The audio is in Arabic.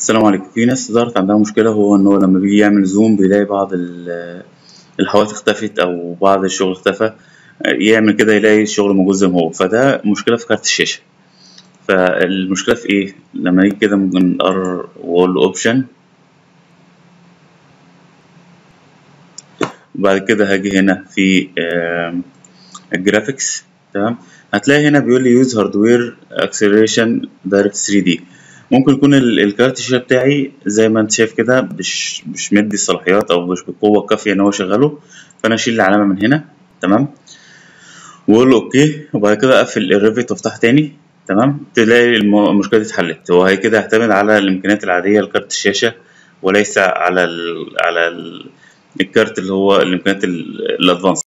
السلام عليكم. في ناس ظهرت عندها مشكلة، هو إن هو لما بيجي يعمل زوم بيلاقي بعض الحواف اختفت أو بعض الشغل اختفى. يعمل كده يلاقي الشغل موجود زي ما هو، فده مشكلة في كارت الشاشة. فالمشكلة في إيه؟ لما نيجي كده ممكن نقرر وول أوبشن، وبعد كده هاجي هنا في الجرافيكس. تمام. هتلاقي هنا بيقول لي يوز هاردوير اكسلريشن دايركت 3 دي. ممكن يكون الكارت الشاشة بتاعي زي ما انت شايف كده مش مدي الصلاحيات او مش بالقوة الكافية ان هو يشغله، فانا اشيل العلامة من هنا. تمام. واقول له اوكي، وبعد كده اقفل الريفت وافتح تاني. تمام. تلاقي المشكلة دي اتحلت. وهي كده يعتمد على الامكانيات العادية لكارت الشاشة، وليس على الكارت اللي هو الامكانيات الادفانس.